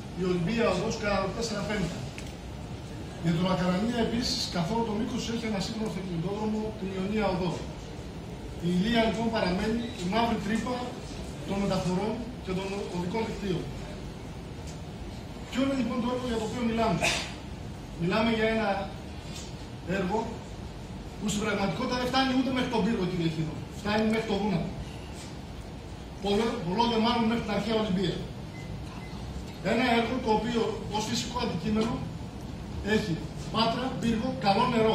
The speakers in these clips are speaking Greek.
η Ολυμπία οδός κατά 4-5. Για τον Ακαρανία επίσης, καθόλου το μήκος έχει ένα σύγχρονο αυτοκινητόδρομο, την Ιωνία Οδό. Η Ηλία λοιπόν παραμένει η μαύρη τρύπα των μεταφορών και των οδικών δικτύων. Ποιο είναι λοιπόν το έργο για το οποίο μιλάμε? Μιλάμε για ένα έργο που στην πραγματικότητα δεν φτάνει ούτε μέχρι τον πύργο, κύριε Χίνο. Φτάνει μέχρι το Δούναβο. Πολλό δε μάλλον μέχρι την αρχαία Ολυμπία. Ένα έργο το οποίο ως φυσικό αντικείμενο έχει πάτρα, πύργο, καλό νερό.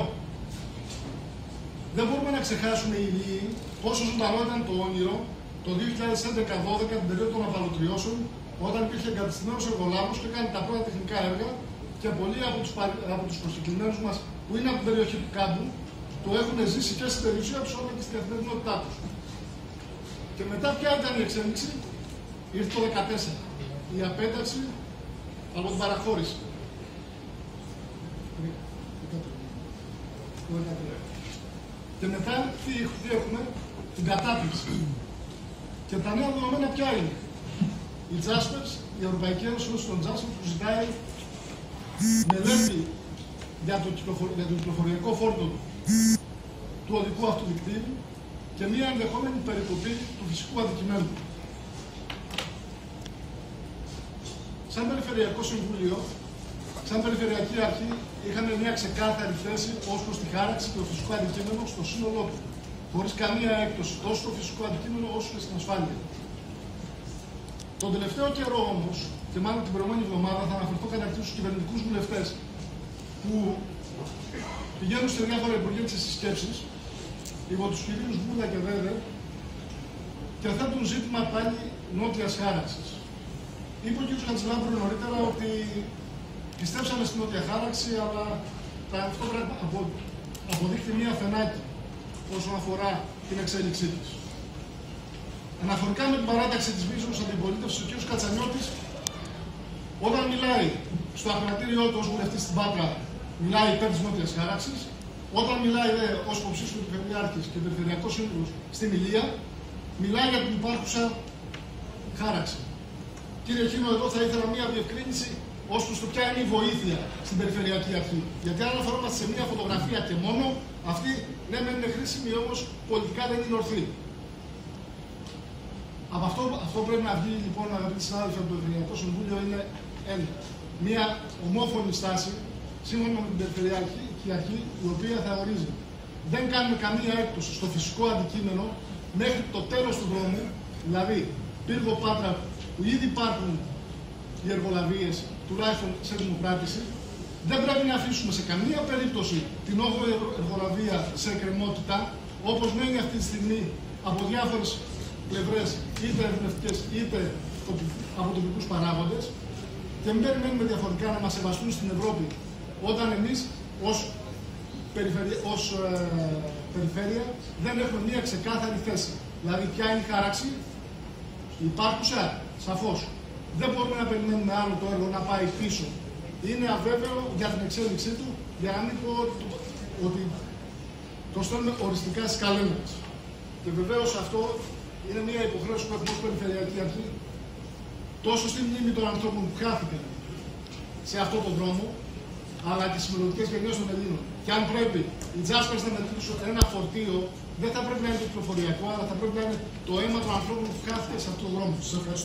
Δεν μπορούμε να ξεχάσουμε οι Ηλίοι πόσο ζωντανό ήταν το όνειρο το 2011-12, την περίοδο των απαλωτριώσεων, όταν υπήρχε εγκατεστημένος εργολάβος και έκανε τα πρώτα τεχνικά έργα και πολλοί από τους προσκεκλημένους μας που είναι από την περιοχή του Κάμπου το έχουν ζήσει και στην περιουσία τους όλα και στην καθημερινότητά τους. Και μετά ποια ήταν η εξέλιξη? Ήρθε το 2014. Η απένταξη από την παραχώρηση. Και μετά τι έχουμε? Την κατάπληξη. Και τα νέα δεδομένα ποια είναι? Η Jaspers, η Ευρωπαϊκή Ένωση των Jaspers που ζητάει μελέτη για το κυκλοφοριακό φόρτο του οδικού αυτού δικτύου και μία ενδεχόμενη περικοπή του φυσικού αντικειμένου. Σαν Περιφερειακό Συμβούλιο, σαν Περιφερειακή Αρχή, είχαμε μια ξεκάθαρη θέση ως προς τη χάραξη του φυσικού αντικείμενου στο σύνολό του, χωρίς καμία έκπτωση τόσο στο φυσικό αντικείμενο όσο και στην ασφάλεια. Τον τελευταίο καιρό όμως, και μάλλον την προηγούμενη εβδομάδα, θα αναφερθώ καταρχήν στους κυβερνητικούς βουλευτές που πηγαίνουν σε διάφορα υπουργεία της συσκέψης υπό τους κυρίους Βούλα και Βέβερ και θέτουν ζήτημα πάλι νότιας χάραξης. Είπε ο κ. Χατζηλάμπρου νωρίτερα ότι πιστέψαμε στην νότια χάραξη, αλλά αυτό πρέπει να αποδείχθη μία φαινάκι όσον αφορά την εξέλιξή της. Αναφορικά με την παράταξη της μείζωνος αντιπολίτευσης, ο κ. Κατσανιώτης, όταν μιλάει στο ακροατήριό του ως βουλευτής στην Πάτρα, μιλάει υπέρ της νότιας χάραξης. Όταν μιλάει ως υποψήφιος του Περιφερειάρχης και Περιφερειακός Σύμβουλος στην Ηλία, μιλάει για την υπάρχουσα χάραξη. Κύριε Χίνο, εδώ θα ήθελα μία διευκρίνηση ως προς το ποια είναι η βοήθεια στην Περιφερειακή Αρχή. Γιατί αν αναφερόμαστε σε μία φωτογραφία και μόνο, αυτή ναι, μεν είναι χρήσιμη, όμως πολιτικά δεν είναι ορθή. Από αυτό πρέπει να βγει λοιπόν, αγαπητοί συνάδελφοι, από το Περιφερειακό Συμβούλιο είναι μία ομόφωνη στάση σύμφωνα με την Περιφερειακή Αρχή, η οποία θα ορίζει. Δεν κάνουμε καμία έκπτωση στο φυσικό αντικείμενο μέχρι το τέλος του δρόμου, δηλαδή πύργο Πάτρα, που ήδη υπάρχουν οι εργολαβίες, τουλάχιστον σε δημοπράτηση. Δεν πρέπει να αφήσουμε σε καμία περίπτωση την 8η εργολαβία σε εκκρεμότητα, όπως μένει αυτή τη στιγμή από διάφορες πλευρές, είτε ερμηνευτικές είτε από τοπικούς παράγοντες, και μην περιμένουμε διαφορετικά να μας σεβαστούν στην Ευρώπη, όταν εμείς ως περιφέρεια δεν έχουμε μία ξεκάθαρη θέση. Δηλαδή, ποια είναι η χάραξη? Υπάρχουσα, σαφώς. Δεν μπορούμε να περιμένουμε άλλο το έργο να πάει πίσω. Είναι αβέβαιο για την εξέλιξή του, για να μην πω ότι το στέλνουμε οριστικά στις καλένδες. Και βεβαίως αυτό είναι μια υποχρέωση που έχουμε ως Περιφερειακή Αρχή, τόσο στη μνήμη των ανθρώπων που χάθηκαν σε αυτόν τον δρόμο, αλλά και στις μελλοντικές γενιές των Ελλήνων. Και αν πρέπει οι Jaspers να μετρήσουν ένα φορτίο, δεν θα πρέπει να είναι το κυκλοφοριακό, αλλά θα πρέπει να είναι το αίμα των ανθρώπων που χάθηκαν σε αυτόν τον δρόμο. Σας ευχαριστώ.